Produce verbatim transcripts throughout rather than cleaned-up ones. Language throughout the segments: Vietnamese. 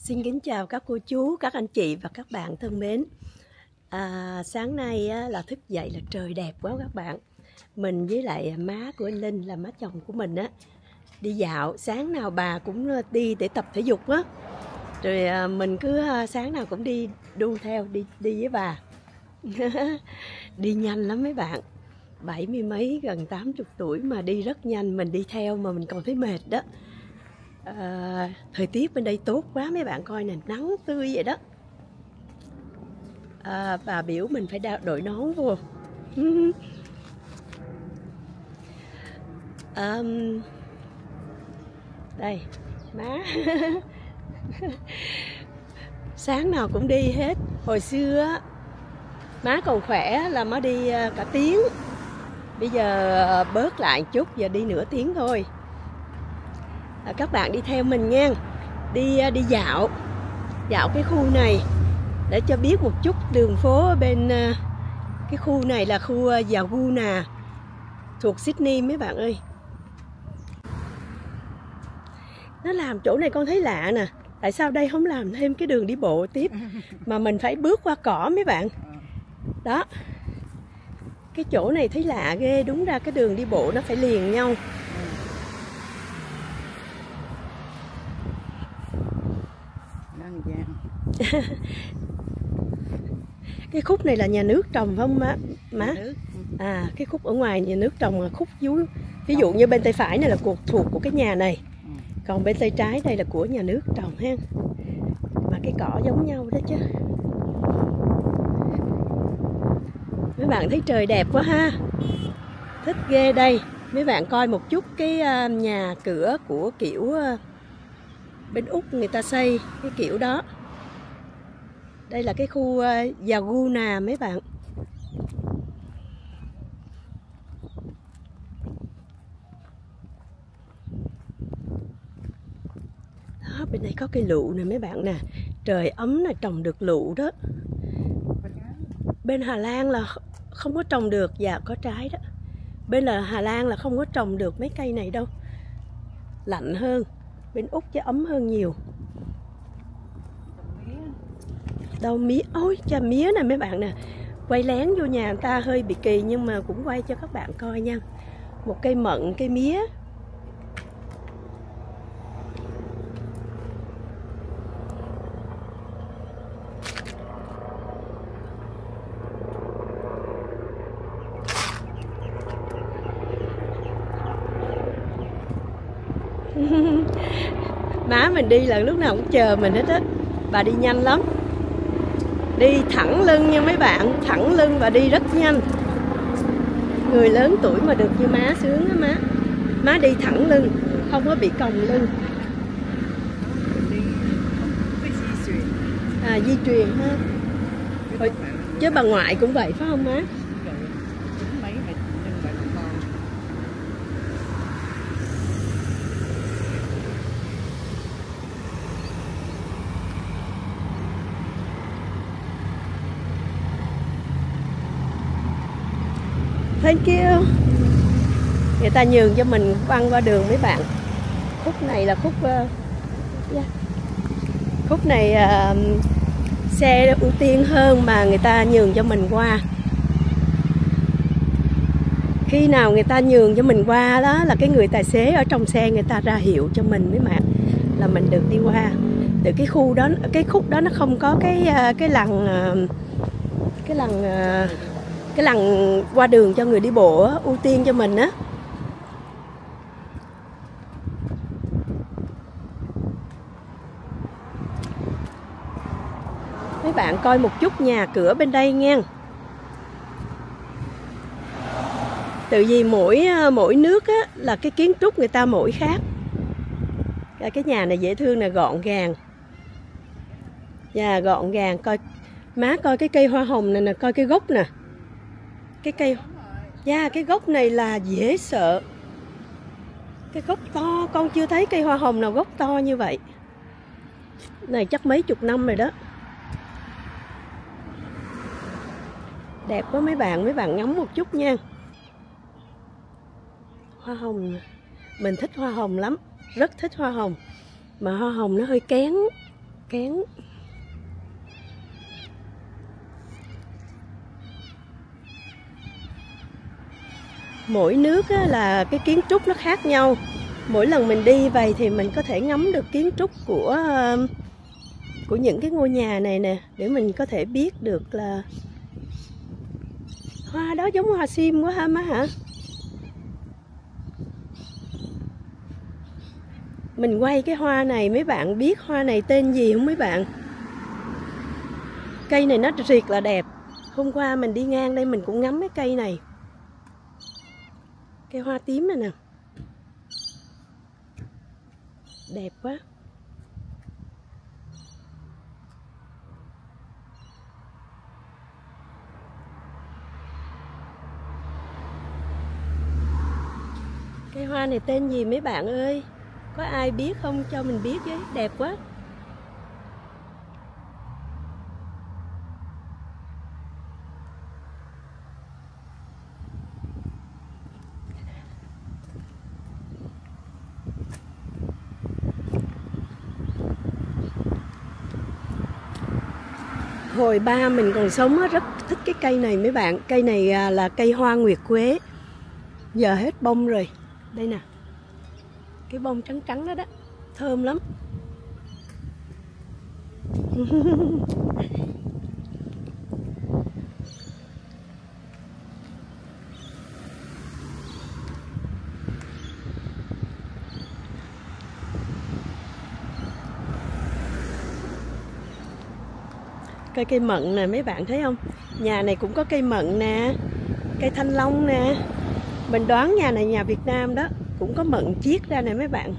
Xin kính chào các cô chú, các anh chị và các bạn thân mến. à, Sáng nay á, là thức dậy là trời đẹp quá các bạn. Mình với lại má của anh Linh là má chồng của mình á, đi dạo. Sáng nào bà cũng đi để tập thể dục á. Rồi à, mình cứ sáng nào cũng đi đu theo, đi đi với bà. Đi nhanh lắm mấy bạn. Bảy mươi mấy, gần tám mươi tuổi mà đi rất nhanh. Mình đi theo mà mình còn thấy mệt đó. À, thời tiết bên đây tốt quá mấy bạn coi nè, nắng tươi vậy đó. à, bà biểu mình phải đội nón vô. à, đây má. Sáng nào cũng đi hết. Hồi xưa má còn khỏe là má đi cả tiếng. Bây giờ bớt lại chút, giờ đi nửa tiếng thôi. À, các bạn đi theo mình nha, đi đi dạo dạo cái khu này để cho biết một chút đường phố bên cái khu này là khu Yaguna thuộc Sydney mấy bạn ơi. Nó làm chỗ này con thấy lạ nè, tại sao đây không làm thêm cái đường đi bộ tiếp mà mình phải bước qua cỏ mấy bạn đó. Cái chỗ này thấy lạ ghê, đúng ra cái đường đi bộ nó phải liền nhau. Cái khúc này là nhà nước trồng phải không má? Má? À, cái khúc ở ngoài nhà nước trồng là khúc dưới. Ví dụ như bên tay phải này là thuộc thuộc của cái nhà này, còn bên tay trái đây là của nhà nước trồng ha. Mà cái cỏ giống nhau đó chứ. Mấy bạn thấy trời đẹp quá ha, thích ghê. Đây mấy bạn coi một chút cái nhà cửa của kiểu bên Úc người ta xây cái kiểu đó. Đây là cái khu Yaguna mấy bạn. Đó, bên đây có cây lựu nè mấy bạn nè. Trời ấm là trồng được lựu đó. Bên Hà Lan là không có trồng được, dạ có trái đó. Bên là Hà Lan là không có trồng được mấy cây này đâu. Lạnh hơn. Bên Úc chứ ấm hơn nhiều. Đâu mía, ôi cha mía nè mấy bạn nè. Quay lén vô nhà người ta hơi bị kỳ nhưng mà cũng quay cho các bạn coi nha. Một cây mận, cây mía. Má mình đi là lúc nào cũng chờ mình hết á. Bà đi nhanh lắm. Đi thẳng lưng nha mấy bạn, thẳng lưng và đi rất nhanh. Người lớn tuổi mà được như má sướng á má. Má đi thẳng lưng, không có bị còng lưng. À, di truyền ha. Hồi, chứ bà ngoại cũng vậy phải không má? Thank you. Người ta nhường cho mình băng qua đường mấy bạn. Khúc này là khúc uh, yeah. Khúc này uh, xe ưu tiên hơn mà người ta nhường cho mình qua. Khi nào người ta nhường cho mình qua đó là cái người tài xế ở trong xe người ta ra hiệu cho mình mấy bạn là mình được đi qua. Từ cái khu đó, cái khúc đó nó không có cái cái lằn cái lằn cái lằn qua đường cho người đi bộ á, ưu tiên cho mình á. Mấy bạn coi một chút nhà cửa bên đây nha. Tự vì mỗi mỗi nước á là cái kiến trúc người ta mỗi khác. Cái nhà này dễ thương nè, gọn gàng. Dạ, gọn gàng. Coi má coi cái cây hoa hồng này nè, coi cái gốc nè. Cái cây dạ, yeah, cái gốc này là dễ sợ. Cái gốc to, con chưa thấy cây hoa hồng nào gốc to như vậy. Này chắc mấy chục năm rồi đó. Đẹp quá mấy bạn, mấy bạn ngắm một chút nha. Hoa hồng, mình thích hoa hồng lắm, rất thích hoa hồng. Mà hoa hồng nó hơi kén. kén. Mỗi nước á, là cái kiến trúc nó khác nhau. Mỗi lần mình đi vậy thì mình có thể ngắm được kiến trúc của của những cái ngôi nhà này nè, để mình có thể biết được là hoa đó giống hoa sim quá ha má hả? Mình quay cái hoa này, mấy bạn biết hoa này tên gì không mấy bạn? Cây này nó thiệt là đẹp. Hôm qua mình đi ngang đây mình cũng ngắm cái cây này. Cây hoa tím này nè. Đẹp quá. Cây hoa này tên gì mấy bạn ơi? Có ai biết không? Cho mình biết với. Đẹp quá. Hồi ba mình còn sống rất thích cái cây này mấy bạn. Cây này là cây hoa nguyệt quế. Giờ hết bông rồi. Đây nè. Cái bông trắng trắng đó đó. Thơm lắm. Cây cây mận nè mấy bạn thấy không? Nhà này cũng có cây mận nè, cây thanh long nè. Mình đoán nhà này nhà Việt Nam đó, cũng có mận chiết ra nè mấy bạn.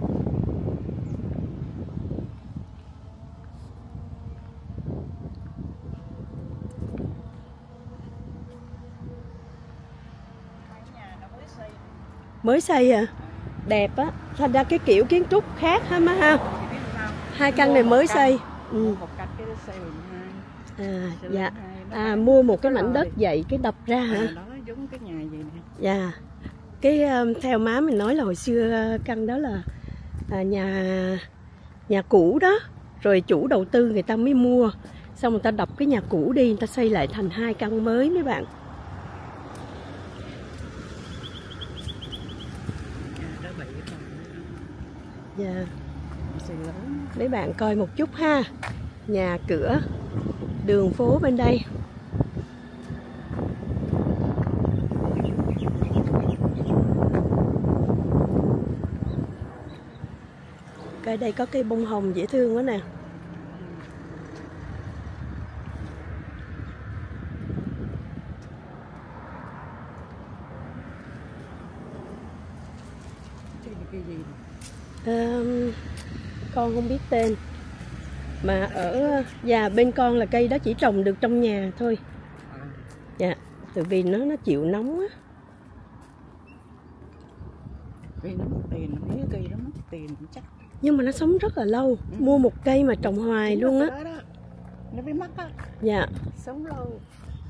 Mới xây à? Đẹp á, thành ra cái kiểu kiến trúc khác ha má ha. Hai căn này mới xây. Ừ. À, dạ. À, mua một cái mảnh đất vậy cái đập ra hả? Đó giống cái nhà vậy nè. Dạ. Cái theo má mình nói là hồi xưa căn đó là à, nhà nhà cũ đó, rồi chủ đầu tư người ta mới mua, xong người ta đập cái nhà cũ đi, người ta xây lại thành hai căn mới mấy bạn. Dạ. Mấy bạn coi một chút ha. Nhà cửa, đường phố bên đây. Ở đây có cây bông hồng dễ thương quá nè. À, con không biết tên. Mà ở nhà bên con là cây đó chỉ trồng được trong nhà thôi. Dạ, tại vì nó nó chịu nóng á. Cây nó mất tiền, mấy cây đó mất tiền chắc. Nhưng mà nó sống rất là lâu. Ừ. Mua một cây mà trồng hoài đúng luôn á. Nó bị mất á. Dạ. Sống lâu.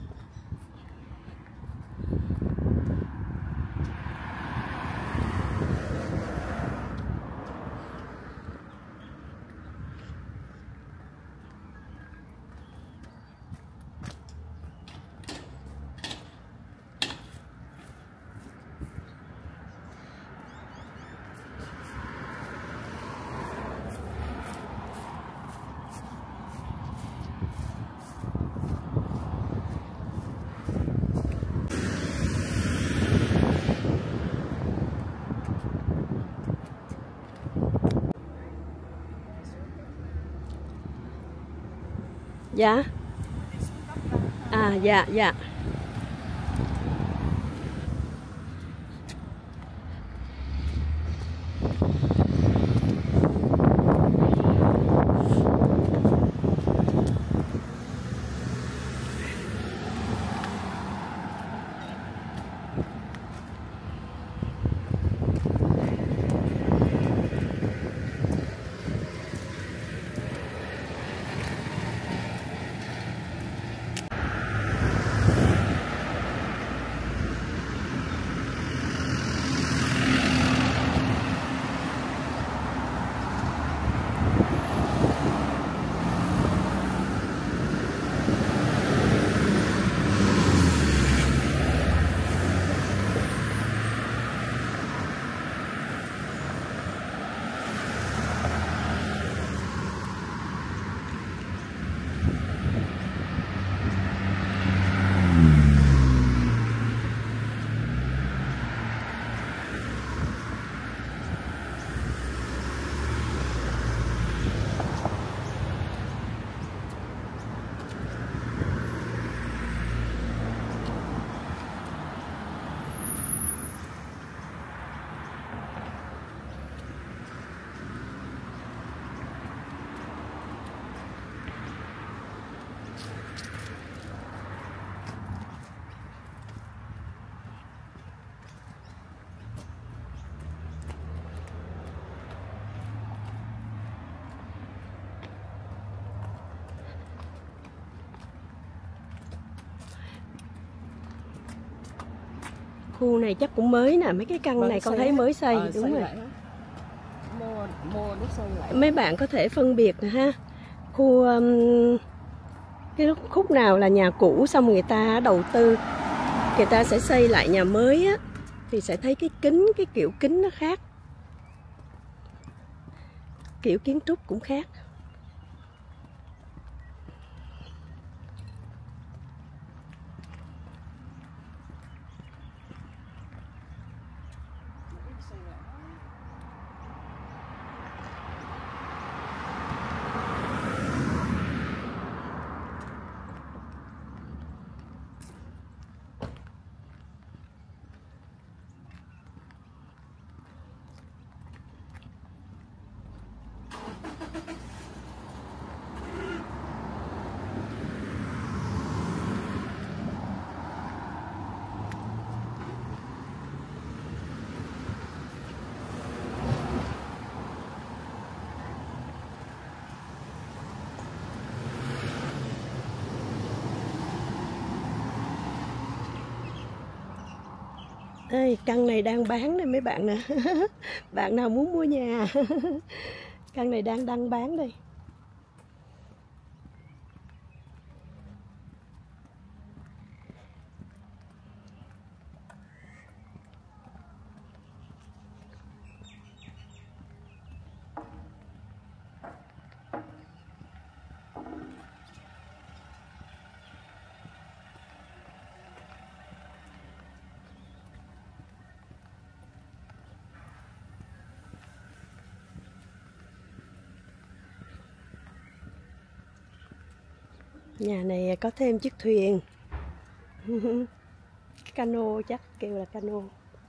Dạ. À dạ dạ. Khu này chắc cũng mới nè, mấy cái căn Mới này con xây thấy á. mới xây, Ờ, đúng xây rồi. lại á. Mua, mua để xây lại. Mấy bạn có thể phân biệt nè ha. Khu um, cái khúc nào là nhà cũ xong người ta đầu tư, người ta sẽ xây lại nhà mới á, thì sẽ thấy cái kính, cái kiểu kính nó khác, kiểu kiến trúc cũng khác. Đây, căn này đang bán đây mấy bạn nè. Bạn nào muốn mua nhà? Căn này đang đăng bán đây. Nhà này có thêm chiếc thuyền. Cano, chắc kêu là cano.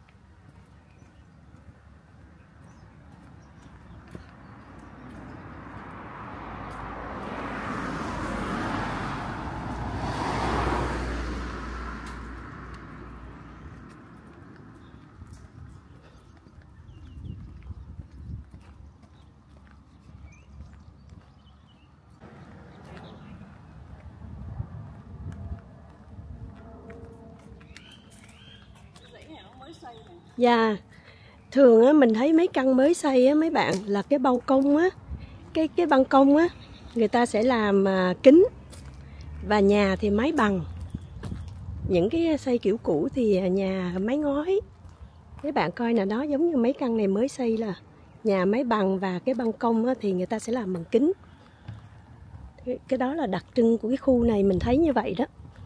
Dạ, thường á mình thấy mấy căn mới xây á mấy bạn là cái ban công á, cái cái ban công á người ta sẽ làm à, kính, và nhà thì mái bằng. Những cái xây kiểu cũ thì nhà mái ngói. Mấy bạn coi nè, đó giống như mấy căn này mới xây là nhà mái bằng, và cái ban công á, thì người ta sẽ làm bằng kính. Cái đó là đặc trưng của cái khu này, mình thấy như vậy đó.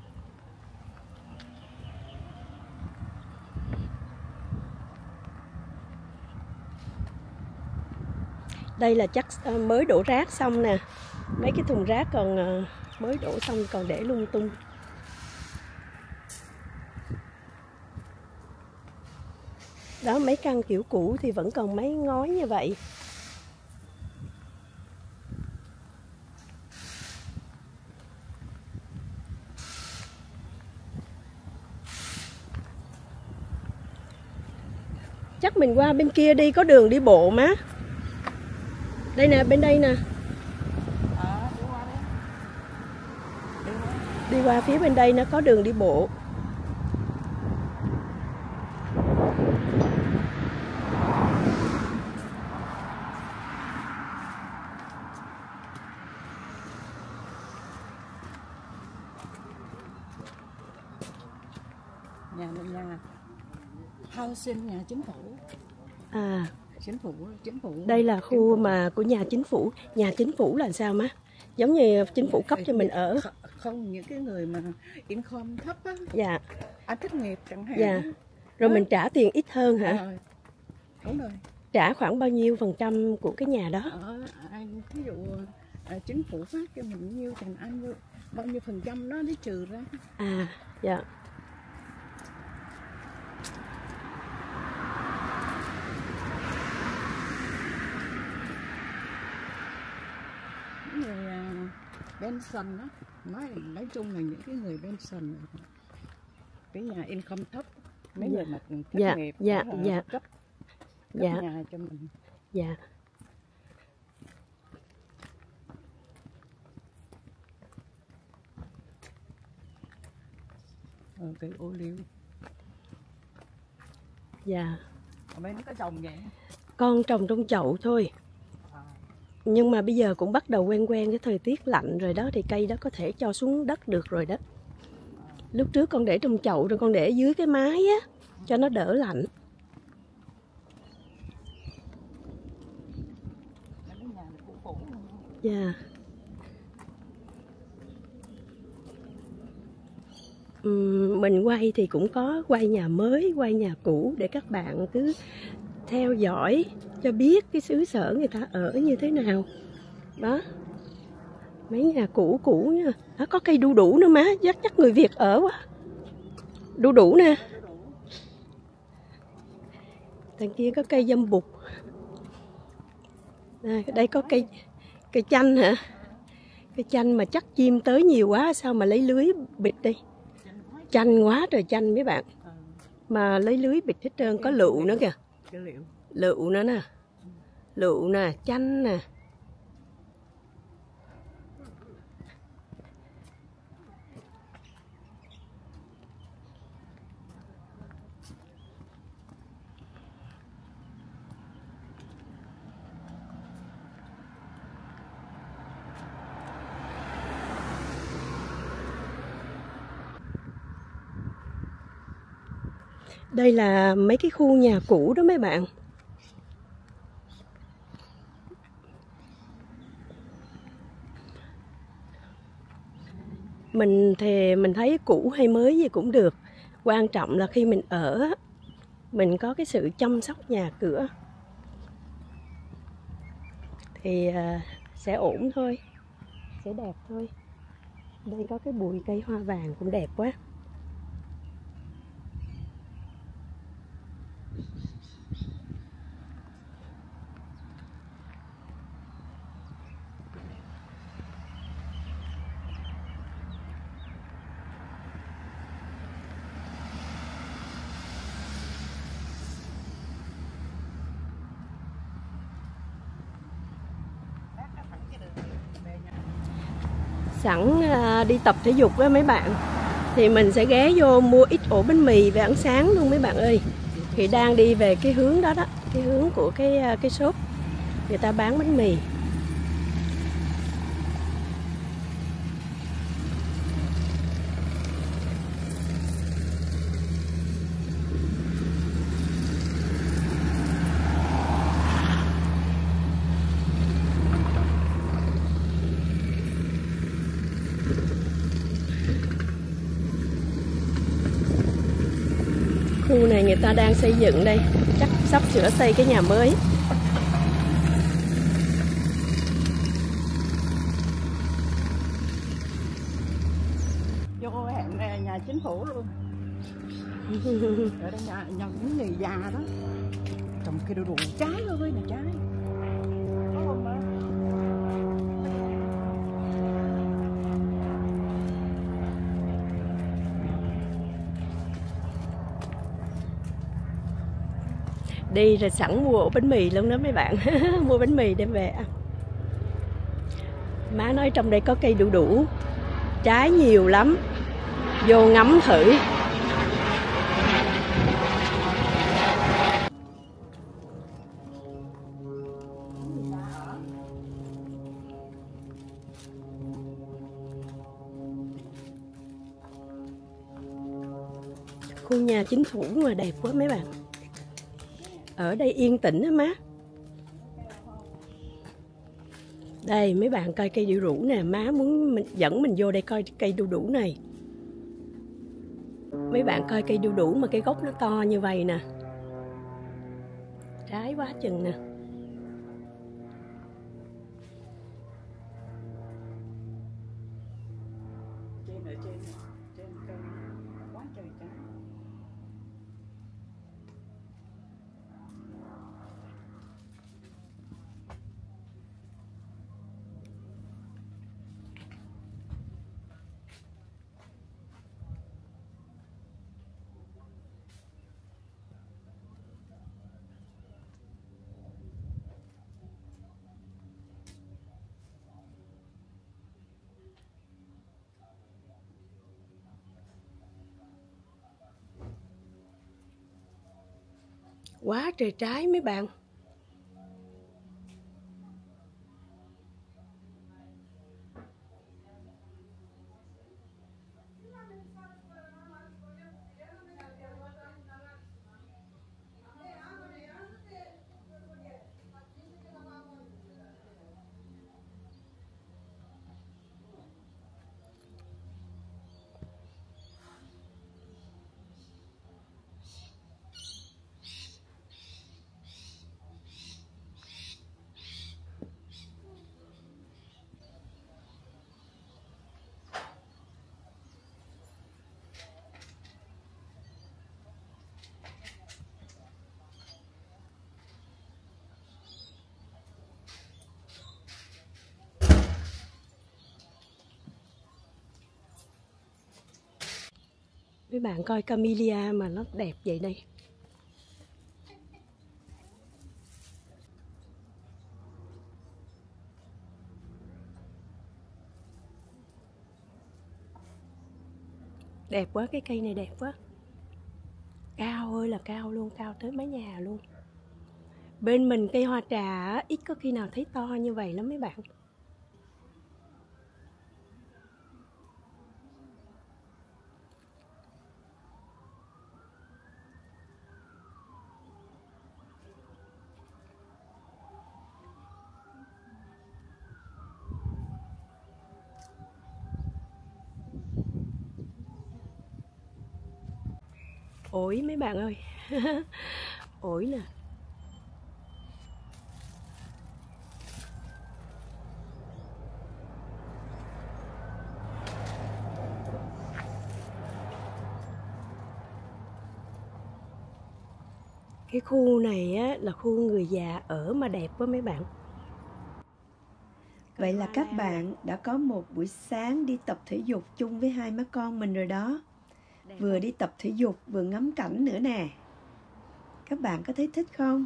Đây là chắc mới đổ rác xong nè. Mấy cái thùng rác còn mới đổ xong còn để lung tung. Đó, mấy căn kiểu cũ thì vẫn còn mái ngói như vậy. Chắc mình qua bên kia đi, có đường đi bộ má. Đây nè, bên đây nè. À, đi qua đấy. Đi qua. Đi qua phía bên đây nó có đường đi bộ. Nhà này nhà housing, nhà chính phủ. À, Chính phủ, chính phủ. đây là khu mà của nhà chính phủ. Nhà chính phủ là sao má? Giống như chính phủ cấp cho mình ở. Không, những cái người mà income thấp á. Dạ. Anh thất nghiệp chẳng hạn. Dạ. Rồi mình trả tiền ít hơn hả? À, đúng rồi. Trả khoảng bao nhiêu phần trăm của cái nhà đó? Ờ, anh ví dụ à, chính phủ phát cho mình nhiêu tiền anh bao nhiêu phần trăm đó để trừ ra. À, dạ. Người uh, pension đó, nói nói chung là những cái người pension, cái nhà income thấp, mấy Dạ. người mà thất Dạ, nghiệp, dạ, đó, dạ. cấp, cấp Dạ. nhà cho mình. Dạ. Ờ, cây ô liu. Dạ. Ở bên nó có trồng vậy? Con trồng trong chậu thôi. À. Nhưng mà bây giờ cũng bắt đầu quen quen cái thời tiết lạnh rồi đó, thì cây đó có thể cho xuống đất được rồi đó. Lúc trước con để trong chậu rồi con để dưới cái mái á, cho nó đỡ lạnh. Dạ. Uhm, mình quay thì cũng có quay nhà mới, quay nhà cũ để các bạn cứ theo dõi cho biết cái xứ sở người ta ở như thế nào. Đó. Mấy nhà cũ cũ nha. Đó, có cây đu đủ nữa má, chắc chắc người Việt ở quá. Đu đủ nè. Đằng kia có cây dâm bụt. À, đây có cây cây chanh hả? Cây chanh mà chắc chim tới nhiều quá, sao mà lấy lưới bịt đi. Chanh quá trời chanh mấy bạn. Mà lấy lưới bịt hết trơn, có lựu nữa kìa. Lựu nữa nè. Lựu nè, chanh nè. Đây là mấy cái khu nhà cũ đó mấy bạn. Mình thì mình thấy cũ hay mới gì cũng được. Quan trọng là khi mình ở, mình có cái sự chăm sóc nhà cửa thì sẽ ổn thôi, sẽ đẹp thôi. Đây có cái bụi cây hoa vàng cũng đẹp quá. Sẵn đi tập thể dục với mấy bạn thì mình sẽ ghé vô mua ít ổ bánh mì về ăn sáng luôn mấy bạn ơi. Thì đang đi về cái hướng đó đó, cái hướng của cái cái shop người ta bán bánh mì. Khu này người ta đang xây dựng đây, chắc sắp sửa xây cái nhà mới. Vô hẹn nhà chính phủ luôn. Ở đây nhà, nhà những người già đó trồng cây đu đủ trái ơi là trái. Có không ba? Đi rồi sẵn mua ổ bánh mì luôn đó mấy bạn. Mua bánh mì đem về ăn. Má nói trong đây có cây đu đủ, trái nhiều lắm, vô ngắm thử. Khu nhà chính phủ mà đẹp quá mấy bạn. Ở đây yên tĩnh á má. Đây mấy bạn coi cây đu đủ nè, má muốn mình, dẫn mình vô đây coi cây đu đủ này. Mấy bạn coi cây đu đủ mà cái gốc nó to như vậy nè. Trái quá chừng nè. Quá trời trái mấy bạn. Mấy bạn coi camellia mà nó đẹp vậy này. Đẹp quá, cái cây này đẹp quá. Cao ơi là cao luôn, cao tới mái nhà luôn. Bên mình cây hoa trà ít có khi nào thấy to như vậy lắm mấy bạn. Ổi mấy bạn ơi. Ổi nè. Cái khu này á, là khu người già ở mà đẹp quá mấy bạn. Vậy là các bạn đã có một buổi sáng đi tập thể dục chung với hai má con mình rồi đó. Vừa đi tập thể dục vừa ngắm cảnh nữa nè. Các bạn có thấy thích không?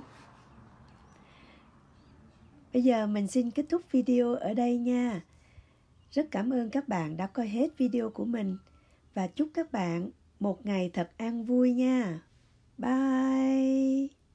Bây giờ mình xin kết thúc video ở đây nha. Rất cảm ơn các bạn đã coi hết video của mình. Và chúc các bạn một ngày thật an vui nha. Bye!